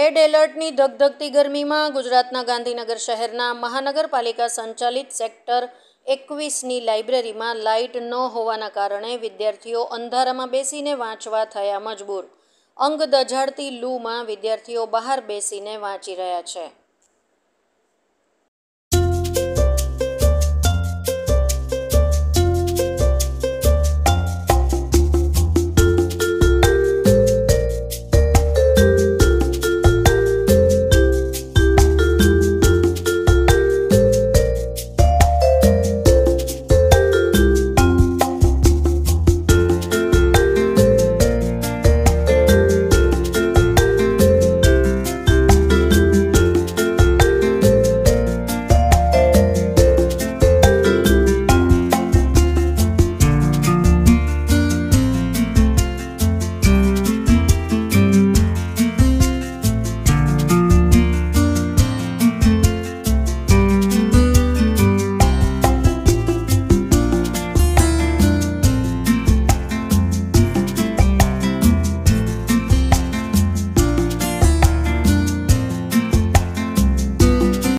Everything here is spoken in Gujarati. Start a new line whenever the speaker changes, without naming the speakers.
રેડ એલર્ટની ધગધગતી ગરમીમાં ગુજરાતના ગાંધીનગર શહેરના મહાનગરપાલિકા સંચાલિત સેક્ટર 21ની લાઇબ્રેરીમાં લાઇટ ન હોવાના કારણે વિદ્યાર્થીઓ અંધારામાં બેસીને વાંચવા થયા મજબૂર. અંગ દઝાડતી લૂમાં વિદ્યાર્થીઓ બહાર બેસીને વાંચી રહ્યા છે.